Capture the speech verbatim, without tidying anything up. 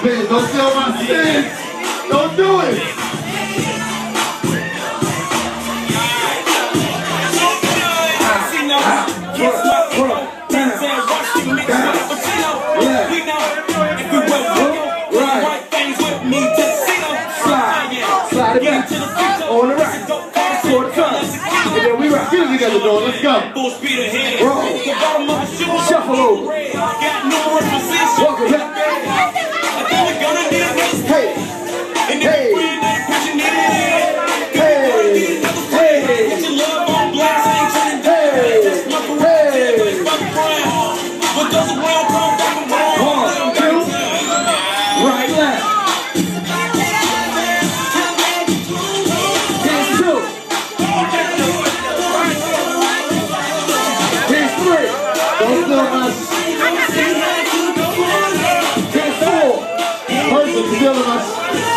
spin. Don't steal my spin. Don't do it. On the right, for the front, and then we rock. Get it together, dog. Let's go. Roll. Shuffle over. Walk it back. Hey. Hey. Hey. Hey. Hey. One, two. Right, left. Don't steal my Ten four. Person stealing my